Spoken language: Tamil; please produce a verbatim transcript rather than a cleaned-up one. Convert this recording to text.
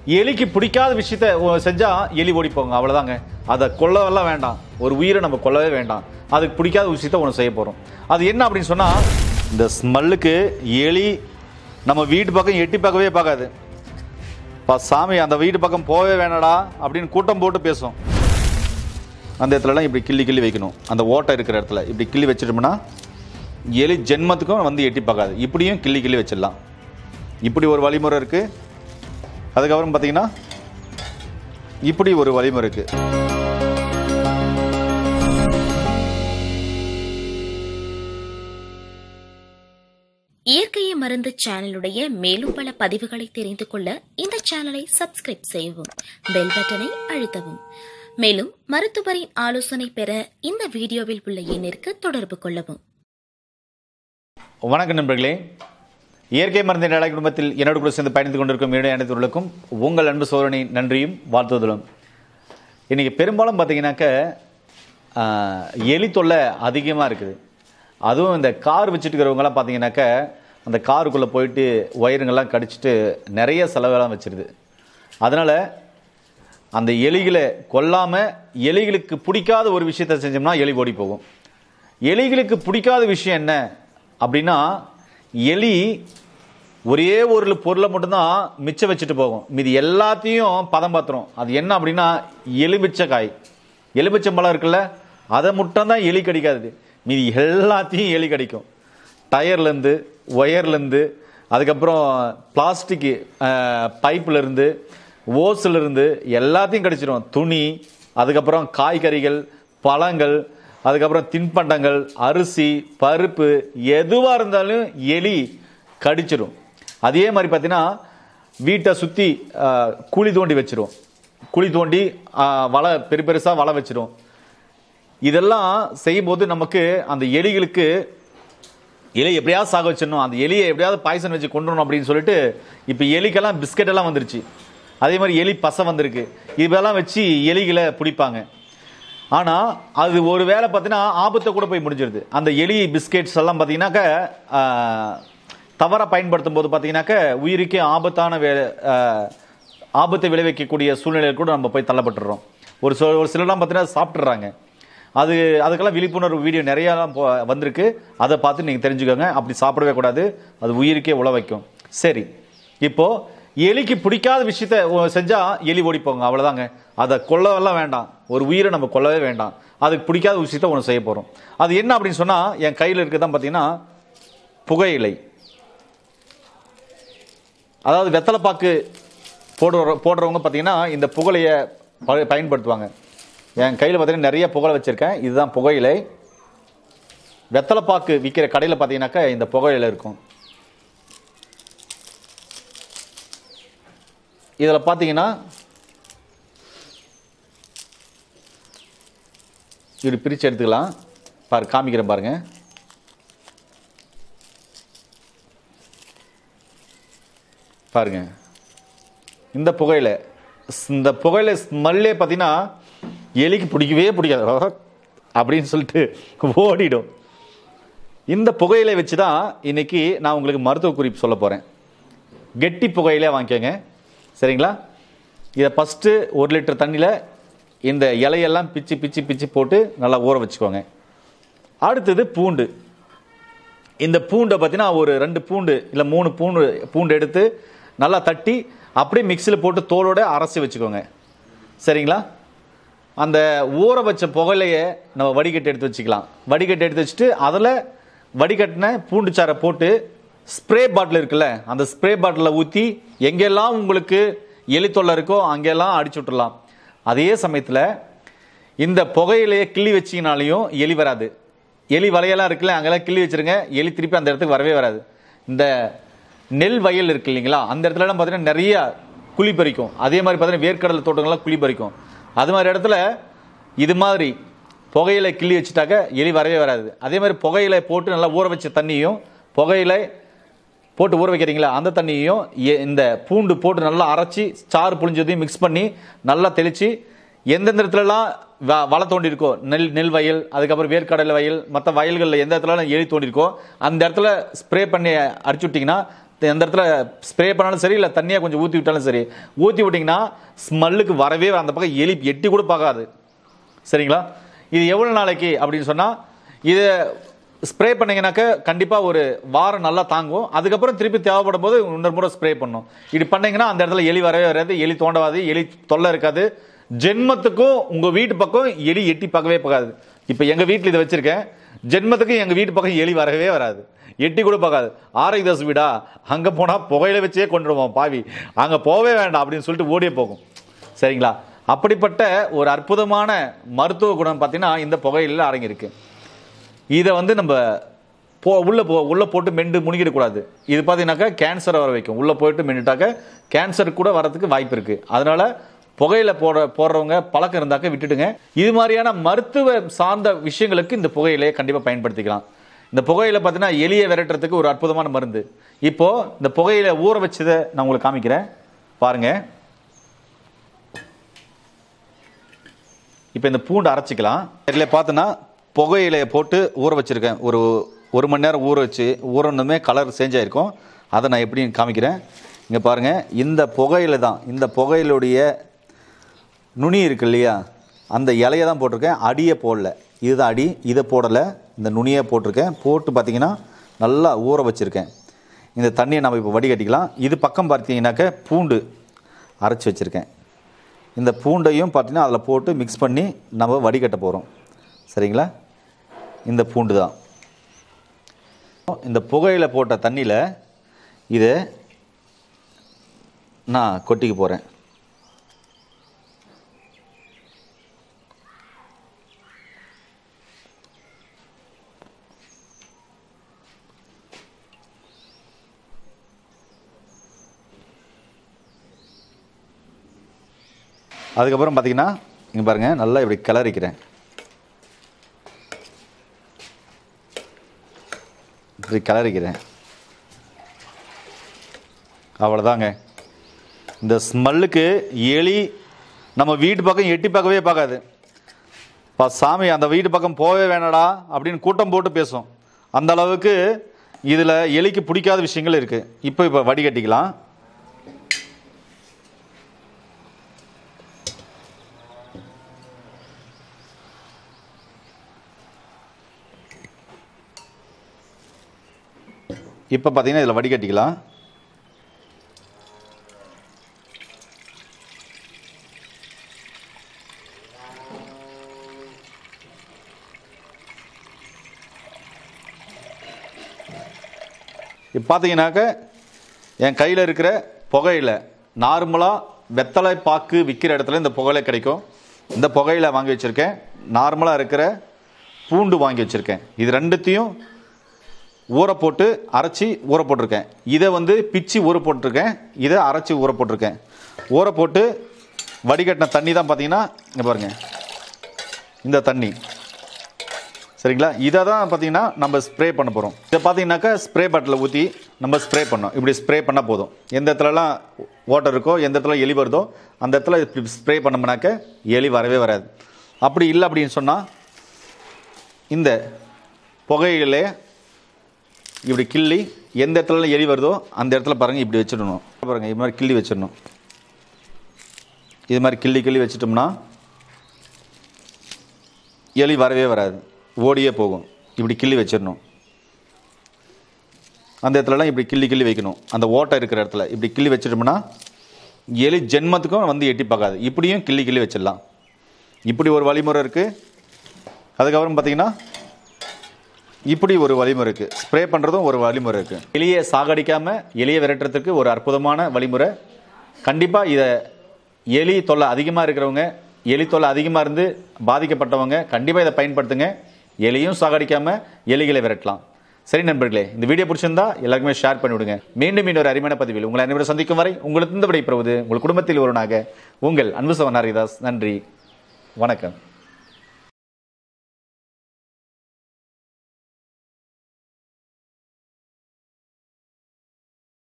எலிக்கு பிடிக்காத விஷயத்தை செஞ்சா எலி ஓடி போங்க, அவ்வளவுதாங்க. அதை கொல்லவெல்லாம் வேண்டாம், ஒரு உயிரை நம்ம கொல்லவே வேண்டாம். அதுக்கு பிடிக்காத விஷயத்த ஒன்று செய்ய போறோம். அது என்ன அப்படின்னு சொன்னா, இந்த ஸ்மெல்லுக்கு எலி நம்ம வீட்டு பக்கம் எட்டி பார்க்கவே பார்க்காது. சாமி அந்த வீட்டு பக்கம் போகவே வேணாடா அப்படின்னு கூட்டம் போட்டு பேசும். அந்த இடத்துலலாம் இப்படி கிள்ளி கிள்ளி வைக்கணும். அந்த ஓட்டை இருக்கிற இடத்துல இப்படி கிள்ளி வச்சிட்டோம்னா எலி ஜென்மத்துக்கும் வந்து எட்டி பார்க்காது. இப்படியும் கிள்ளி கிள்ளி வச்சிடலாம். இப்படி ஒரு வழிமுறை இருக்கு. அதுக்கப்புறம் பார்த்தீங்கன்னா இப்படி ஒரு வழிமுறை இருக்கு. இயற்கையை மருந்து சேனலுடைய மேலும் பல பதிவுகளை தெரிந்து கொள்ள இந்த சேனலை சப்ஸ்கிரைப் செய்யவும், பெல் பட்டனை அழுத்தவும். மேலும் மருத்துவரின் ஆலோசனை பெற இந்த வீடியோவில் உள்ள எண்ணிற்கு தொடர்பு கொள்ளவும். வணக்கம் நண்பர்களே, இயற்கை மருந்து நல குடும்பத்தில் என்னோடு கூட சேர்ந்து பயணித்துக் கொண்டிருக்கும் என்னுடைய அனைத்துகளுக்கும் உங்கள் அன்பு சோதனை நன்றியும் வாழ்த்துதலும். இன்னைக்கு பெரும்பாலும் பார்த்தீங்கன்னாக்க எலி தொல்லை அதிகமாக இருக்குது. அதுவும் இந்த கார் வச்சுட்டு இருக்கிறவங்களாம் பார்த்தீங்கன்னாக்க அந்த காருக்குள்ளே போயிட்டு ஒயருங்கெல்லாம் கடிச்சிட்டு நிறைய செலவெல்லாம் வச்சிருது. அதனால் அந்த எலிகளை கொல்லாமல் எலிகளுக்கு பிடிக்காத ஒரு விஷயத்தை செஞ்சோம்னா எலி ஓடி போகும். எலிகளுக்கு பிடிக்காத விஷயம் என்ன அப்படின்னா, எலி ஒரே ஒரு பொருளை மட்டும்தான் மிச்சம் வச்சுட்டு போகும், மீதி எல்லாத்தையும் பதம் பார்த்துரும். அது என்ன அப்படின்னா எலுமிச்சை காய், எலுமிச்சை பழம் இருக்குல்ல, அதை மட்டும்தான் எலி கடிக்காது, மீதி எல்லாத்தையும் எலி கடிக்கும். டயர்லேருந்து ஒயர்லேருந்து அதுக்கப்புறம் பிளாஸ்டிக்கு பைப்புலேருந்து ஓஸ்லேருந்து எல்லாத்தையும் கடிச்சிடும். துணி, அதுக்கப்புறம் காய்கறிகள், பழங்கள், அதுக்கப்புறம் தின்பண்டங்கள், அரிசி, பருப்பு, எதுவாக இருந்தாலும் எலி கடிச்சிடும். அதே மாதிரி பார்த்தீங்கன்னா வீட்டை சுற்றி குழி தோண்டி வச்சிடும். குழி தோண்டி வலை பெரு பெருசாக வலை வச்சிடும். இதெல்லாம் செய்யும்போது நமக்கு அந்த எலிகளுக்கு எலி எப்படியாவது சாக வச்சிடணும், அந்த எலியை எப்படியாவது பாய்சன் வச்சு கொண்டுடணும் அப்படின்னு சொல்லிட்டு இப்போ எலிக்கெல்லாம் பிஸ்கட் எல்லாம் வந்துருச்சு. அதே மாதிரி எலி பசை வந்திருக்கு. இதெல்லாம் வச்சு எலிகளை பிடிப்பாங்க. ஆனால் அது ஒரு வேளை பார்த்தீங்கன்னா ஆபத்தை கூட போய் முடிஞ்சிருது. அந்த எலி பிஸ்கெட்ஸ் எல்லாம் பார்த்தீங்கன்னாக்க தவறாக பயன்படுத்தும் போது பார்த்தீங்கன்னாக்க உயிருக்கே ஆபத்தான வே ஆபத்தை விளைவிக்கக்கூடிய சூழ்நிலையில் கூட நம்ம போய் தள்ளப்பட்டுறோம். ஒரு சில ஒரு சிலர்லாம் பார்த்தீங்கன்னா சாப்பிட்றாங்க. அது அதுக்கெல்லாம் விழிப்புணர்வு வீடியோ நிறையாலாம் வந்திருக்கு. அதை பார்த்து நீங்கள் தெரிஞ்சுக்கோங்க. அப்படி சாப்பிடவே கூடாது, அது உயிருக்கே உழ வைக்கும். சரி, இப்போது எலிக்கு பிடிக்காத விஷயத்த செஞ்சா எலி ஓடி போங்க, அவ்வளவுதாங்க. அதை கொல்லவெல்லாம் வேண்டாம், ஒரு உயிரை நம்ம கொல்லவே வேண்டாம். அதுக்கு பிடிக்காத விஷயத்த ஒன்று செய்ய போறோம். அது என்ன அப்படின்னு சொன்னா, என் கையில் இருக்கதான் பார்த்தீங்கன்னா புகையிலை. அதாவது வெத்தலைப்பாக்கு போடுற போடுறவங்க பார்த்தீங்கன்னா இந்த புகழையை பயன்படுத்துவாங்க. என் கையில் பார்த்தீங்கன்னா நிறைய புகழை வச்சிருக்கேன். இதுதான் புகையிலை. வெத்தலைப்பாக்கு விற்கிற கடையில் பார்த்தீங்கன்னாக்கா இந்த புகையிலை இருக்கும். இதில் பார்த்தீங்கன்னா இப்படி பிரித்து எடுத்துக்கலாம். பாரு, காமிக்கிறேன் பாருங்க. பாருங்க, இந்த புகையில இந்த புகையில ஸ்மெல்லே பார்த்தீங்கன்னா எலிக்கு பிடிக்கவே பிடிக்காது அப்படின்னு சொல்லிட்டு ஓடிடும். இந்த புகையிலை வச்சு தான் இன்னைக்கு நான் உங்களுக்கு மருத்துவ குறிப்பு சொல்ல போறேன். கெட்டி புகையிலே வாங்கிக்கோங்க, சரிங்களா? இதை ஃபஸ்ட்டு ஒரு லிட்டர் தண்ணியில் இந்த இலையெல்லாம் பிச்சு பிச்சு பிச்சு போட்டு நல்லா ஊற வச்சுக்கோங்க. அடுத்தது பூண்டு. இந்த பூண்டை பார்த்தீங்கன்னா ஒரு ரெண்டு பூண்டு இல்லை மூணு பூண்டு பூண்டு எடுத்து நல்லா தட்டி அப்படியே மிக்சியில் போட்டு தோலோடு அரைச்சி வச்சுக்கோங்க, சரிங்களா? அந்த ஊற வச்ச புகையிலையை நம்ம வடிகட்டி எடுத்து வச்சுக்கலாம். வடிகட்டி எடுத்து வச்சுட்டு அதில் வடிகட்டின பூண்டு சாறை போட்டு ஸ்ப்ரே பாட்டில் இருக்குல்ல, அந்த ஸ்ப்ரே பாட்டிலில் ஊற்றி எங்கெல்லாம் உங்களுக்கு எலி தொல்லை இருக்கோ அங்கெல்லாம் அடிச்சு விட்டுடலாம். அதே சமயத்தில் இந்த புகையிலையை கிள்ளி வச்சிங்கனாலையும் எலி வராது. எலி வலையெல்லாம் இருக்குல்ல, அங்கெல்லாம் கிள்ளி வச்சிருங்க, எலி திருப்பி அந்த இடத்துக்கு வரவே வராது. இந்த நெல் வயல் இருக்கு இல்லைங்களா, அந்த இடத்துலலாம் பார்த்தீங்கன்னா நிறைய குழி பறிக்கும். அதே மாதிரி பார்த்தீங்கன்னா வேர்க்கடலை தோட்டங்கள்லாம் குழி பறிக்கும். அது மாதிரி இடத்துல இது மாதிரி புகையிலை கிள்ளி வச்சுட்டாக்க எலி வரவே வராது. அதே மாதிரி புகையிலை போட்டு நல்லா ஊற வச்ச தண்ணியும் புகையிலை போட்டு ஊற வைக்கிறீங்களா, அந்த தண்ணியையும் இந்த பூண்டு போட்டு நல்லா அரைச்சி சாறு புளிஞ்சதையும் மிக்ஸ் பண்ணி நல்லா தெளித்து எந்தெந்த இடத்துலலாம் வலை தோண்டி இருக்கோ, நெல் நெல் வயல், அதுக்கப்புறம் வேர்க்கடலை வயல், மற்ற வயல்களில் எந்த இடத்துல எலி தோண்டி இருக்கோ அந்த இடத்துல ஸ்ப்ரே பண்ணி அடிச்சு விட்டிங்கன்னா எந்த இடத்துல ஸ்ப்ரே பண்ணாலும் சரி இல்லை தண்ணியாக கொஞ்சம் ஊற்றி விட்டாலும் சரி, ஊற்றி விட்டிங்கன்னா ஸ்மெல்லுக்கு வரவே அந்த பக்கம் எலி எட்டி கூட பார்க்காது. சரிங்களா? இது எவ்வளோ நாளைக்கு அப்படின்னு சொன்னால், இதை ஸ்ப்ரே பண்ணிங்கனாக்க கண்டிப்பாக ஒரு வாரம் நல்லா தாங்கும். அதுக்கப்புறம் திருப்பி தேவைப்படும் போது இன்னொரு முறை ஸ்ப்ரே பண்ணும். இப்படி பண்ணிங்கன்னா அந்த இடத்துல எலி வரவே வராது, எலி தோண்டவாது, எலி தொல்லை இருக்காது. ஜென்மத்துக்கும் உங்கள் வீட்டு பக்கம் எலி எட்டி பார்க்கவே பார்க்காது. இப்போ எங்கள் வீட்டில் இதை வச்சுருக்கேன், ஜென்மத்துக்கும் எங்கள் வீட்டு பக்கம் எலி வரவே வராது, எட்டி கூட பார்க்காது. ஆரை தோசை வீடா, அங்கே போனால் புகையில வச்சே கொண்டுடுவோம் பாவி, அங்கே போவே வேண்டாம் அப்படின்னு சொல்லிட்டு ஓடியே போகும். சரிங்களா? அப்படிப்பட்ட ஒரு அற்புதமான மருத்துவ குணம் பார்த்தீங்கன்னா இந்த புகையில அடங்கியிருக்கு. இதை வந்து நம்ம போ உள்ளே போ உள்ளே போட்டு மெண்டு முழுங்கிடக்கூடாது. இது பார்த்தீங்கன்னாக்கா கேன்சரை வர வைக்கும். உள்ளே போயிட்டு மெண்டுட்டாக்க கேன்சர் கூட வரதுக்கு வாய்ப்பு இருக்குது. அதனால் புகையில போட போடுறவங்க பழக்கம் இருந்தாக்க விட்டுடுங்க. இது மாதிரியான மருத்துவ சார்ந்த விஷயங்களுக்கு இந்த புகையிலையை கண்டிப்பாக பயன்படுத்திக்கலாம். இந்த புகையில பார்த்தீங்கன்னா எலியை விரட்டுறதுக்கு ஒரு அற்புதமான மருந்து. இப்போது இந்த புகையில ஊற வச்சதை நான் உங்களுக்கு காமிக்கிறேன் பாருங்கள். இப்போ இந்த பூண்டு அரைச்சிக்கலாம். இதில் பார்த்தோன்னா புகையிலையை போட்டு ஊற வச்சுருக்கேன். ஒரு ஒரு மணி நேரம் ஊற வச்சு ஊறணுமே கலர் சேஞ்ச் ஆகிருக்கும். அதை நான் எப்படின்னு காமிக்கிறேன். இங்கே பாருங்கள், இந்த புகையில தான், இந்த புகையிலுடைய நுனி இருக்கு இல்லையா, அந்த இலையை தான் போட்டிருக்கேன், அடியை போடல. இதுதான் அடி, இதை போடலை, இந்த நுனியை போட்டிருக்கேன். போட்டு பார்த்தீங்கன்னா நல்லா ஊற வச்சுருக்கேன். இந்த தண்ணியை நம்ம இப்போ வடிகட்டிக்கலாம். இது பக்கம் பார்த்தீங்கன்னாக்க பூண்டு அரைச்சி வச்சுருக்கேன். இந்த பூண்டையும் பார்த்தீங்கன்னா அதில் போட்டு மிக்ஸ் பண்ணி நம்ம வடிகட்ட போகிறோம். சரிங்களா? இந்த பூண்டு தான். இந்த புகையில போட்ட தண்ணியில் இதை நான் கொட்டிக்க போகிறேன். அதுக்கப்புறம் பார்த்தீங்கன்னா இங்கே பாருங்கள், நல்லா இப்படி கிளறிக்கிறேன். இப்படி கிளறிக்கிறேன். அவ்வளோதாங்க. இந்த ஸ்மெல்லுக்கு எலி நம்ம வீட்டு பக்கம் எட்டி பார்க்கவே பார்க்காது. பா சாமி, அந்த வீட்டு பக்கம் போவே வேணாடா அப்படின்னு கூட்டம் போட்டு பேசும். அந்த அளவுக்கு இதில் எலிக்கு பிடிக்காத விஷயங்கள் இருக்குது. இப்போ இப்போ வடிகட்டிக்கலாம். இப்போ பார்த்தீங்கன்னா இதில் வடிகட்டிக்கலாம். இப்போ பார்த்தீங்கன்னாக்க என் கையில் இருக்கிற புகையில நார்மலாக வெத்தலை பாக்கு விற்கிற இடத்துல இந்த புகையில கிடைக்கும். இந்த புகையில வாங்கி வச்சுருக்கேன். நார்மலாக இருக்கிற பூண்டு வாங்கி வச்சுருக்கேன். இது ரெண்டுத்தையும் ஊற போட்டு அரைச்சி ஊற போட்டிருக்கேன். இதை வந்து பிச்சு ஊற போட்டிருக்கேன். இதை அரைச்சி ஊற போட்டிருக்கேன். ஊற போட்டு வடிகட்டின தண்ணி தான் பார்த்தீங்கன்னா இங்கே பாருங்கள், இந்த தண்ணி. சரிங்களா? இதை தான் பார்த்தீங்கன்னா நம்ம ஸ்ப்ரே பண்ண போகிறோம். இதை பார்த்தீங்கன்னாக்கா ஸ்ப்ரே பாட்டில் ஊற்றி நம்ம ஸ்ப்ரே பண்ணோம். இப்படி ஸ்ப்ரே பண்ணால் போதும். எந்த இடத்துலலாம் வாட்டர் இருக்கோ, எந்த இடத்துல எலி வருதோ அந்த இடத்துல இப்படி ஸ்ப்ரே பண்ணோம்னாக்க எலி வரவே வராது. அப்படி இல்லை அப்படின்னு சொன்னால் இந்த புகையிலே இப்படி கிள்ளி எந்த இடத்துல எலி வருதோ அந்த இடத்துல பாருங்கள் இப்படி வச்சிடணும். பாருங்கள், இது மாதிரி கிள்ளி வச்சிடணும். இது மாதிரி கிள்ளி கிள்ளி வச்சிட்டோம்னா எலி வரவே வராது, ஓடியே போகும். இப்படி கிள்ளி வச்சிடணும். அந்த இடத்துலலாம் இப்படி கிள்ளி கிள்ளி வைக்கணும். அந்த ஓட்டை இருக்கிற இடத்துல இப்படி கிள்ளி வச்சிட்டோம்னா எலி ஜென்மத்துக்கும் வந்து எட்டி பார்க்காது. இப்படியும் கிள்ளி கிள்ளி வச்சிடலாம். இப்படி ஒரு வழிமுறை இருக்குது. அதுக்கப்புறம் பார்த்தீங்கன்னா இப்படி ஒரு வழிமுறை இருக்குது. ஸ்ப்ரே பண்ணுறதும் ஒரு வழிமுறை இருக்குது. எலியை சாகடிக்காமல் எலியை விரட்டுறதுக்கு ஒரு அற்புதமான வழிமுறை. கண்டிப்பாக இதை எலி தொல்லை அதிகமாக இருக்கிறவங்க, எலி தொல்லை அதிகமாக இருந்து பாதிக்கப்பட்டவங்க கண்டிப்பாக இதை பயன்படுத்துங்க. எலியும் சாகடிக்காமல் எலிகளை விரட்டலாம். சரி நண்பர்களே, இந்த வீடியோ பிடிச்சிருந்தா எல்லாருக்குமே ஷேர் பண்ணிவிடுங்க. மீண்டும் இன்னொரு அருமையான பதிவில் உங்களை அனைவரும் சந்திக்கும் வரை உங்களுக்கு இந்த விடை பெறுவது உங்கள் குடும்பத்தில் ஒருவனாக உங்கள் அன்பு சகோதரன் ஹரிதாஸ். நன்றி, வணக்கம்.